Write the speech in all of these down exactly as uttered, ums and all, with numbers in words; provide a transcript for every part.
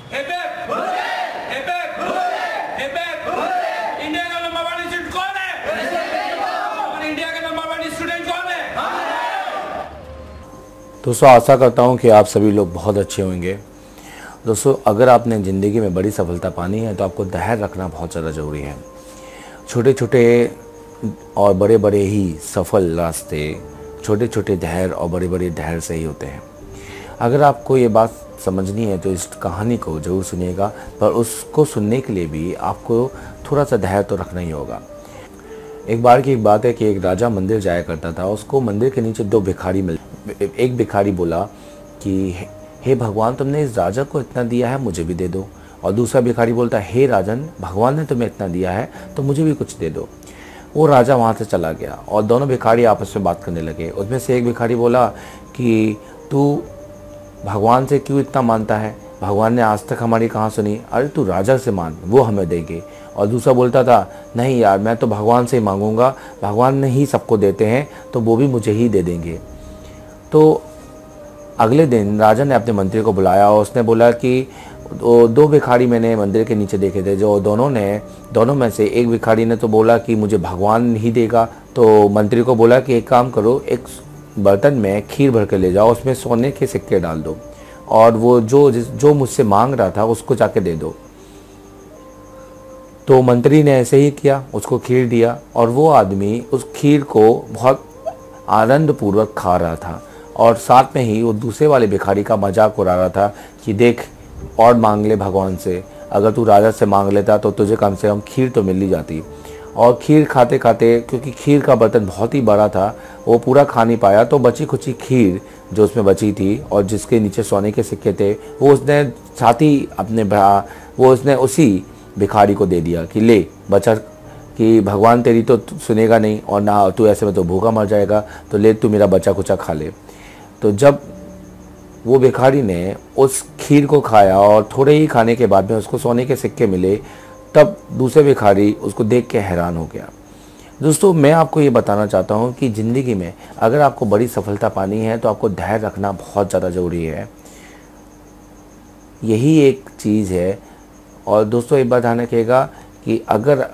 Hip hip hip hip hip hip. India का number one student कौन है? India का नंबर वन स्टूडेंट कौन है? दोस्तों आशा करता हूँ कि आप सभी लोग बहुत अच्छे होंगे। दोस्तों अगर आपने ज़िंदगी में बड़ी सफलता पानी है तो आपको धैर्य रखना बहुत ज़्यादा ज़रूरी है। छोटे छोटे और बड़े बड़े ही सफल रास्ते छोटे छोटे धैर्य और बड़े बड़े धैर्य से ही होते हैं। अगर आपको ये बात समझनी है तो इस कहानी को ज़रूर सुनिएगा, पर उसको सुनने के लिए भी आपको थोड़ा सा धैर्य तो रखना ही होगा। एक बार की एक बात है कि एक राजा मंदिर जाया करता था। उसको मंदिर के नीचे दो भिखारी मिल एक भिखारी बोला कि हे भगवान, तुमने इस राजा को इतना दिया है, मुझे भी दे दो। और दूसरा भिखारी बोलता है, हे राजन, भगवान ने तुम्हें इतना दिया है तो मुझे भी कुछ दे दो। वो राजा वहाँ से चला गया और दोनों भिखारी आपस में बात करने लगे। उसमें से एक भिखारी बोला कि तू भगवान से क्यों इतना मानता है? भगवान ने आज तक हमारी कहाँ सुनी? अरे तू राजा से मान, वो हमें देंगे। और दूसरा बोलता था, नहीं यार, मैं तो भगवान से ही मांगूंगा, भगवान ने ही सबको देते हैं तो वो भी मुझे ही दे देंगे। तो अगले दिन राजा ने अपने मंत्री को बुलाया और उसने बोला कि दो भिखारी मैंने मंदिर के नीचे देखे थे, जो दोनों ने दोनों में से एक भिखारी ने तो बोला कि मुझे भगवान ही देगा। तो मंत्री को बोला कि एक काम करो, एक बर्तन में खीर भर के ले जाओ, उसमें सोने के सिक्के डाल दो और वो जो जो मुझसे मांग रहा था उसको जाके दे दो। तो मंत्री ने ऐसे ही किया, उसको खीर दिया और वो आदमी उस खीर को बहुत आनंद पूर्वक खा रहा था और साथ में ही वो दूसरे वाले भिखारी का मजाक उड़ा रहा था कि देख और मांग ले भगवान से, अगर तू राजा से मांग लेता तो तुझे कम से कम खीर तो मिल ही जाती। और खीर खाते खाते, क्योंकि खीर का बर्तन बहुत ही बड़ा था, वो पूरा खा नहीं पाया, तो बची खुची खीर जो उसमें बची थी और जिसके नीचे सोने के सिक्के थे, वो उसने साथ ही अपने वो उसने उसी भिखारी को दे दिया कि ले बचा, कि भगवान तेरी तो सुनेगा नहीं और ना तू ऐसे में तो भूखा मर जाएगा, तो ले तू मेरा बचा कुचा खा ले। तो जब वो भिखारी ने उस खीर को खाया और थोड़े ही खाने के बाद में उसको सोने के सिक्के मिले, तब दूसरे भिखारी उसको देख के हैरान हो गया। दोस्तों मैं आपको ये बताना चाहता हूँ कि ज़िंदगी में अगर आपको बड़ी सफलता पानी है तो आपको धैर्य रखना बहुत ज़्यादा ज़रूरी है। यही एक चीज़ है। और दोस्तों एक बात ध्यान रखिएगा कि अगर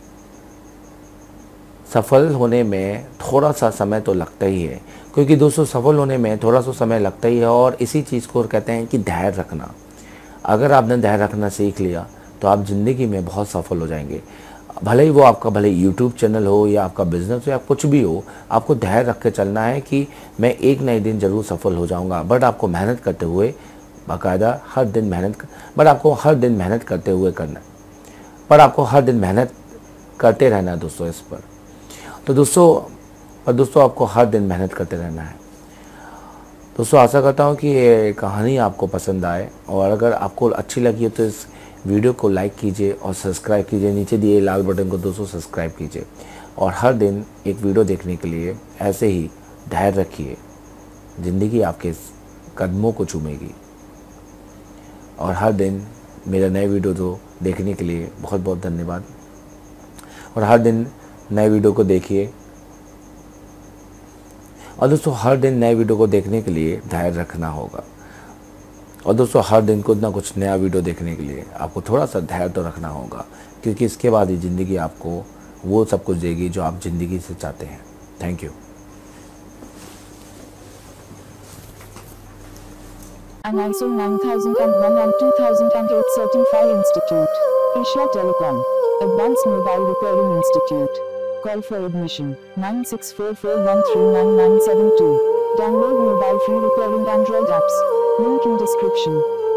सफल होने में थोड़ा सा समय तो लगता ही है, क्योंकि दोस्तों सफल होने में थोड़ा सा समय लगता ही है और इसी चीज़ को कहते हैं कि धैर्य रखना। अगर आपने धैर्य रखना सीख लिया तो आप ज़िंदगी में बहुत सफल हो जाएंगे। भले ही वो आपका भले यूट्यूब चैनल हो या आपका बिजनेस हो या कुछ भी हो, आपको धैर्य रख के चलना है कि मैं एक नए दिन ज़रूर सफल हो जाऊँगा। बट आपको मेहनत करते हुए, बाकायदा हर दिन मेहनत बट आपको हर दिन मेहनत करते हुए करना है, पर आपको हर दिन मेहनत करते रहना है दोस्तों इस पर। तो दोस्तों और दोस्तों आपको हर दिन मेहनत करते रहना है। दोस्तों आशा करता हूँ कि ये कहानी आपको पसंद आए और अगर आपको अच्छी लगी हो तो इस वीडियो को लाइक कीजिए और सब्सक्राइब कीजिए। नीचे दिए लाल बटन को दोस्तों सब्सक्राइब कीजिए और हर दिन एक वीडियो देखने के लिए ऐसे ही धैर्य रखिए। ज़िंदगी आपके कदमों को चूमेगी। और हर दिन मेरा नए वीडियो तो देखने के लिए बहुत बहुत धन्यवाद। और हर दिन नए वीडियो को देखिए। और दोस्तों हर दिन नए वीडियो को देखने के लिए धैर्य रखना होगा। और दोस्तों हर दिन कुछ ना कुछ नया वीडियो देखने के लिए आपको थोड़ा सा धैर्य तो रखना होगा, क्योंकि इसके बाद ही ज़िंदगी आपको वो सब कुछ देगी जो आप ज़िंदगी से चाहते हैं। Thank you. An I S O nine thousand one and two thousand eight Certified Institute. Asia Telecom. Advanced Mobile Repairing Institute. Call for admission nine six four four one three nine nine seven two. Download mobile free repairing Android apps. Link in description.